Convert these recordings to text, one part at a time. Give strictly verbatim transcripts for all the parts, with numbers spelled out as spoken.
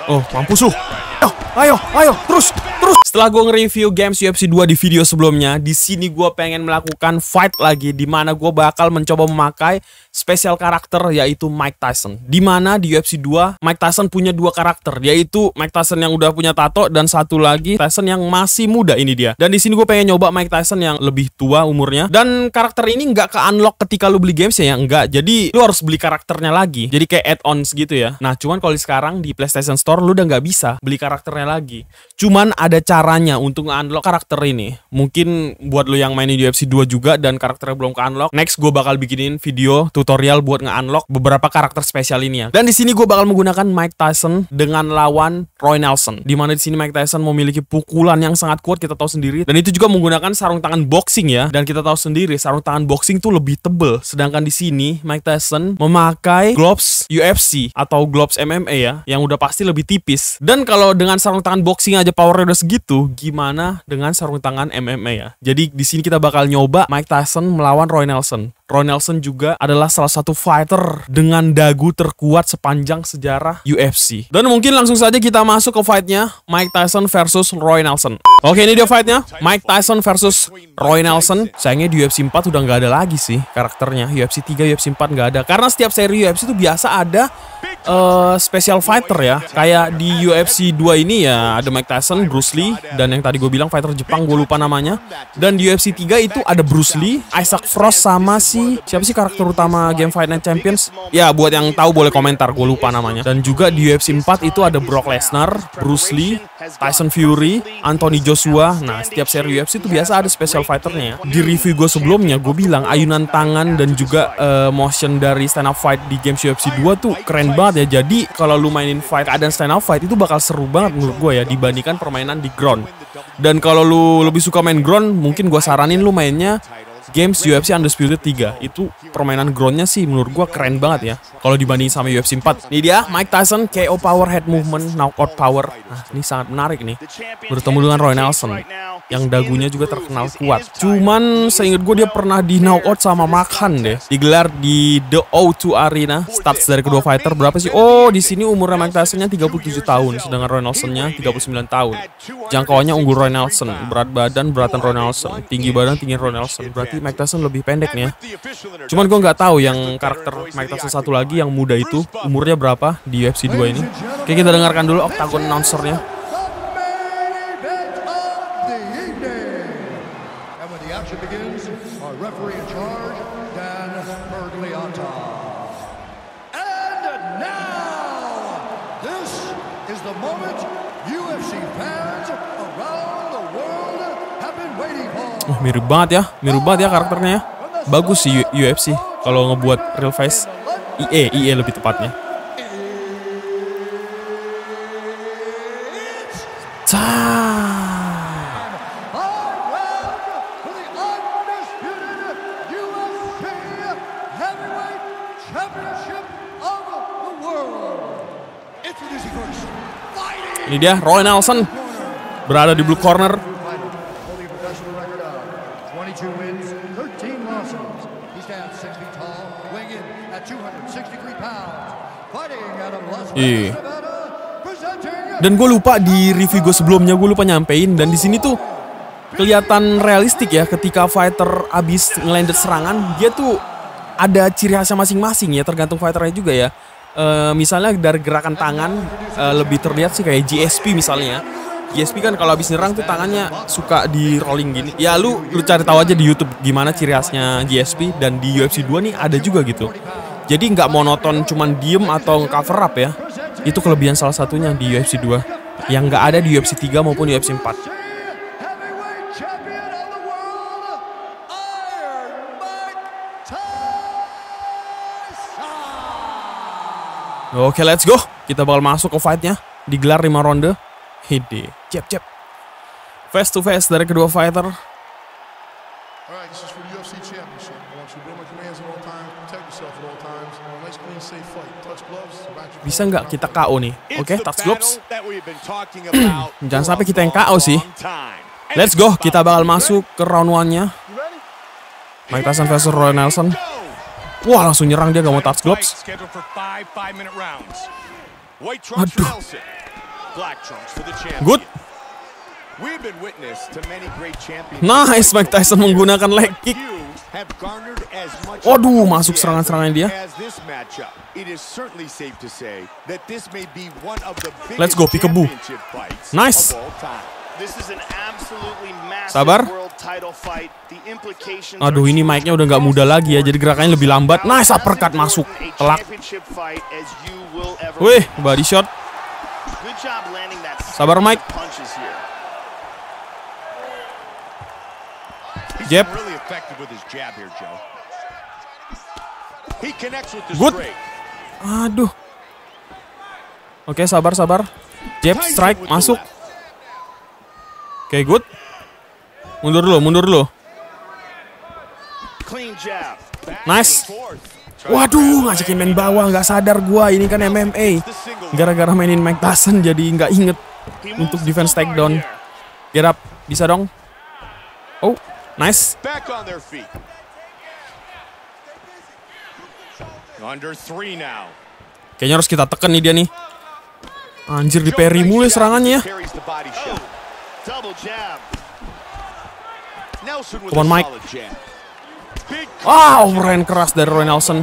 Oh, mampus lu. Ayo, ayo, ayo, terus, terus. Setelah gue nge-review games U F C dua di video sebelumnya, di sini gue pengen melakukan fight lagi, di mana gue bakal mencoba memakai spesial karakter yaitu Mike Tyson. Di mana di U F C dua Mike Tyson punya dua karakter, yaitu Mike Tyson yang udah punya tato dan satu lagi Tyson yang masih muda, ini dia. Dan di sini gue pengen nyoba Mike Tyson yang lebih tua umurnya. Dan karakter ini nggak ke-unlock ketika lu beli games ya, enggak. Jadi lu harus beli karakternya lagi. Jadi kayak add-ons gitu ya. Nah, cuman kalau sekarang di PlayStation Store lu udah nggak bisa beli karakternya lagi. Cuman ada caranya untuk nge-unlock karakter ini. Mungkin buat lu yang mainin U F C dua juga dan karakternya belum ke-unlock, next gue bakal bikinin video tutorial buat nge-unlock beberapa karakter spesial ini ya. Dan di sini gue bakal menggunakan Mike Tyson dengan lawan Roy Nelson. Di mana di sini Mike Tyson memiliki pukulan yang sangat kuat, kita tahu sendiri. Dan itu juga menggunakan sarung tangan boxing ya. Dan kita tahu sendiri sarung tangan boxing tuh lebih tebel. Sedangkan di sini Mike Tyson memakai gloves U F C atau gloves M M A ya, yang udah pasti lebih tipis. Dan kalau dengan sarung tangan boxing aja powernya udah segitu, gimana dengan sarung tangan M M A ya? Jadi di sini kita bakal nyoba Mike Tyson melawan Roy Nelson. Roy Nelson juga adalah salah satu fighter dengan dagu terkuat sepanjang sejarah U F C. Dan mungkin langsung saja kita masuk ke fightnya, Mike Tyson versus Roy Nelson. Oke, ini dia fightnya, Mike Tyson versus Roy Nelson. Sayangnya di U F C empat udah nggak ada lagi sih karakternya. U F C tiga, U F C empat nggak ada. Karena setiap seri U F C itu biasa ada uh, special fighter ya. Kayak di U F C dua ini ya ada Mike Tyson, Bruce Lee, dan yang tadi gue bilang fighter Jepang, gue lupa namanya. Dan di U F C tiga itu ada Bruce Lee, Isaac Frost, sama si siapa sih karakter utama game Fight Night Champions? Ya, buat yang tahu boleh komentar, gue lupa namanya. Dan juga di U F C empat itu ada Brock Lesnar, Bruce Lee, Tyson Fury, Anthony Joshua. Nah, setiap seri U F C itu biasa ada special fighternya ya. Di review gue sebelumnya, gue bilang ayunan tangan dan juga uh, motion dari stand up fight di games U F C dua tuh keren banget ya. Jadi kalau lu mainin fight keadaan stand up fight itu bakal seru banget menurut gue ya, dibandingkan permainan di ground. Dan kalau lu lebih suka main ground, mungkin gue saranin lu mainnya games U F C Undisputed tiga. Itu permainan groundnya sih menurut gua keren banget ya kalau dibanding sama U F C empat. Ini dia Mike Tyson, K O power, head movement, knockout power. Nah, ini sangat menarik nih. Bertemu dengan Roy Nelson yang dagunya juga terkenal kuat. Cuman seingat gue dia pernah di knockout sama Mark Hunt deh. Digelar di The O dua Arena. Starts dari kedua fighter berapa sih? Oh, di sini umurnya Mike Tysonnya tiga puluh tujuh tahun, sedangkan Roy Nelsonnya tiga puluh sembilan tahun. Jangkauannya unggul Roy Nelson. Berat badan beratan Roy Nelson. Tinggi badan tinggi Roy Nelson. Berarti Mike Tyson lebih pendek nih ya. Cuman gue nggak tahu yang karakter Mike Tyson satu lagi yang muda itu umurnya berapa di U F C dua ini. Oke, kita dengarkan dulu Octagon announcernya. Oh, mirip banget ya, mirip banget ya karakternya ya. Bagus sih U F C kalau ngebuat real face. I E, I E lebih tepatnya. Ini dia Roy Nelson berada di blue corner. Iya. Dan gue lupa di review gue sebelumnya, gue lupa nyampein. Dan di sini tuh kelihatan realistik ya, ketika fighter abis ngelanded serangan, dia tuh ada ciri khasnya masing-masing ya, tergantung fighternya juga ya. E, misalnya dari gerakan tangan e, lebih terlihat sih kayak G S P misalnya. G S P kan kalau abis nyerang tuh tangannya suka di rolling gini. Ya lu lu cari tahu aja di YouTube gimana ciri khasnya G S P. Dan di U F C dua nih ada juga gitu. Jadi nggak monoton cuman diem atau cover up ya. Itu kelebihan salah satunya di U F C dua yang nggak ada di U F C tiga maupun U F C empat. Oke, let's go. Kita bakal masuk ke fightnya. Digelar lima ronde. Hede, cep cep. Face to face dari kedua fighter. Bisa nggak kita K O nih? Oke, okay, touch gloves. Jangan sampai kita yang K O sih. Let's go, kita bakal masuk ke round one-nya. Mike Tyson versus Roy Nelson. Wah, langsung nyerang dia, gak mau touch gloves. Aduh. Good. Nice, Mike Tyson menggunakan leg kick. Waduh, masuk serangan-serangan dia. Let's go, Peekaboo. Nice. Sabar. Aduh, ini mic-nya udah nggak muda lagi ya, jadi gerakannya lebih lambat. Nice, uppercut masuk. Telak. Wih, body shot. Sabar, Mike. Jab. Good. Aduh. Oke, sabar, sabar. Jab, strike, masuk. Oke, good. Mundur dulu, mundur dulu. Nice. Waduh, ngajakin main bawah, nggak sadar gua. Ini kan M M A. Gara-gara mainin Mike Tyson jadi nggak inget untuk defense takedown. Get up, bisa dong. Oh, nice. Kayaknya harus kita tekan nih dia nih. Anjir, di parry mulu serangannya. Come on, Mike. Wow, overhand keras dari Roy Nelson.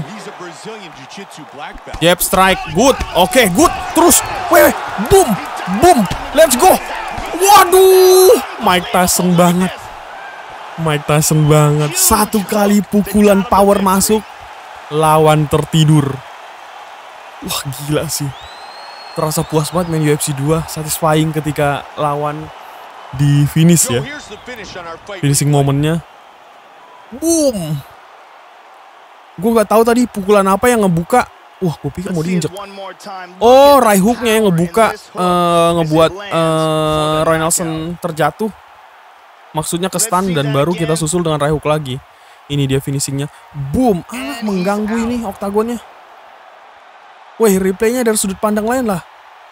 Jab, strike, good. Oke, okay, good. Terus, weh, boom, boom. Let's go. Waduh, Mike Tyson banget. Mike Tyson banget. Satu kali pukulan power masuk, lawan tertidur. Wah, gila sih. Terasa puas banget main U F C dua. Satisfying ketika lawan di finish ya. Finishing momennya. Boom. Gue nggak tahu tadi pukulan apa yang ngebuka. Wah, gue pikir mau diinjek. Oh, right hooknya yang ngebuka, uh, ngebuat uh, Roy Nelson terjatuh. Maksudnya ke stun dan baru kita susul dengan right hook lagi. Ini dia finishingnya. Boom. Ah, mengganggu ini oktagonnya. Wih, replaynya dari sudut pandang lain lah.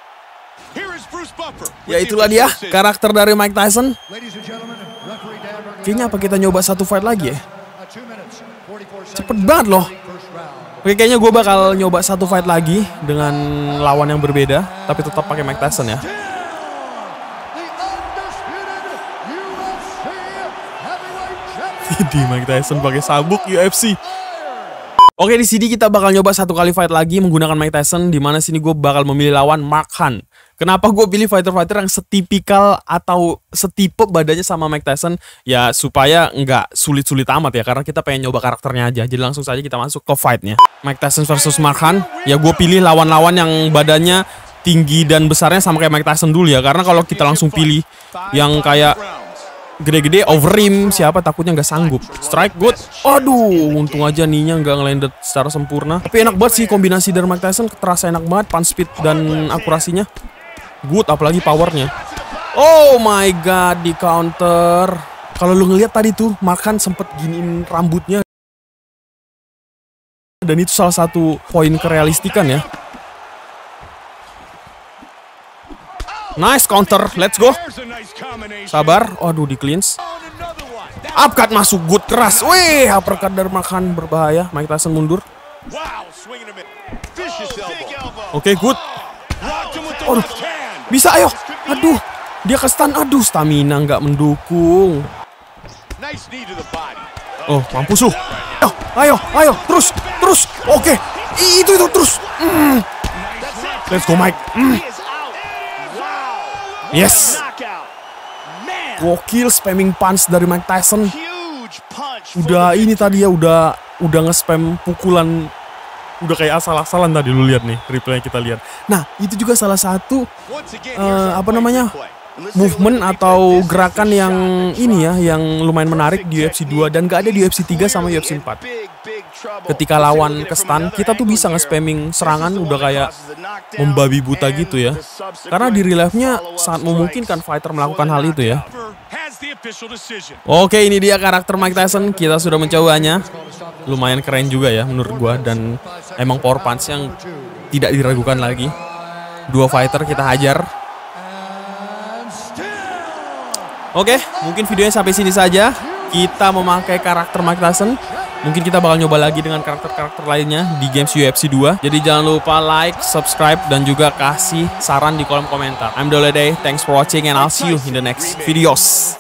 Ya itulah dia karakter dari Mike Tyson. Kayaknya apa kita nyoba satu fight lagi ya? Cepet banget loh. Oke, kayaknya gue bakal nyoba satu fight lagi dengan lawan yang berbeda, tapi tetap pakai Mike Tyson ya. Di Mike Tyson pakai sabuk U F C. Oke, di sini kita bakal nyoba satu kali fight lagi menggunakan Mike Tyson, di mana sini gue bakal memilih lawan Mark Hunt. Kenapa gue pilih fighter-fighter yang setipikal atau setipe badannya sama Mike Tyson? Ya supaya nggak sulit-sulit amat ya, karena kita pengen nyoba karakternya aja. Jadi langsung saja kita masuk ke fightnya. Mike Tyson versus Mark Hunt. Ya gue pilih lawan-lawan yang badannya tinggi dan besarnya sama kayak Mike Tyson dulu ya. Karena kalau kita langsung pilih yang kayak gede-gede overrim, siapa takutnya nggak sanggup. Strike, good. Aduh, untung aja nih-nya nggak ngelanded secara sempurna. Tapi enak banget sih kombinasi dari Mike Tyson, terasa enak banget, punch speed dan akurasinya. Good, apalagi powernya. Oh my god, di counter. Kalau lu ngeliat tadi tuh, Mark sempet giniin rambutnya. Dan itu salah satu poin kerealistikan ya. Nice counter, let's go. Sabar, aduh di cleanse. Upcut masuk, good, keras. Wih, uppercut dari Mark Hunt berbahaya. Mike Tyson mundur. Oke, okay, good. Aduh, bisa, ayo. Aduh, dia ke stun. Aduh, stamina nggak mendukung. Oh, mampus lu. Ayo, ayo, ayo, terus, terus. Oke, okay. Itu, itu, terus. Mm. Let's go, Mike. Mm. Yes. Gokil spamming punch dari Mike Tyson. Udah ini tadi ya, udah udah nge-spam pukulan. Udah kayak asal-asalan tadi, lu lihat nih replay kita lihat. Nah, itu juga salah satu uh, apa namanya? movement atau gerakan yang ini ya, yang lumayan menarik di U F C dua dan gak ada di U F C tiga sama U F C empat. Ketika lawan ke stun, kita tuh bisa nge-spamming serangan udah kayak membabi buta gitu ya. Karena di real life-nya sangat memungkinkan fighter melakukan hal itu ya. Oke, ini dia karakter Mike Tyson. Kita sudah mencobanya. Lumayan keren juga ya menurut gua, dan emang power punch yang tidak diragukan lagi. Dua fighter kita hajar. Oke, mungkin videonya sampai sini saja. Kita memakai karakter Mike Tyson. Mungkin kita bakal nyoba lagi dengan karakter-karakter lainnya di games U F C dua. Jadi jangan lupa like, subscribe, dan juga kasih saran di kolom komentar. I'm Dolede, thanks for watching and I'll see you in the next videos.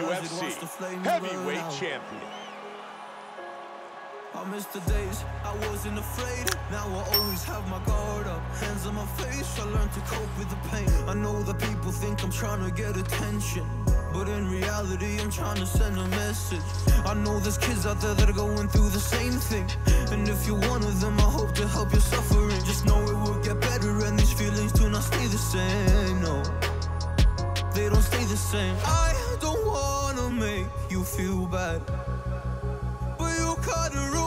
The days I wasn't afraid, now I always have my guard up, hands on my face, I learned to cope with the pain. I know that people think I'm trying to get attention, but in reality I'm trying to send a message. I know there's kids out there that are going through the same thing, and if you're one of them I hope to help your suffering. Just know it will get better and these feelings do not stay the same, no, they don't stay the same. I don't wanna make you feel bad, but you cut the rule.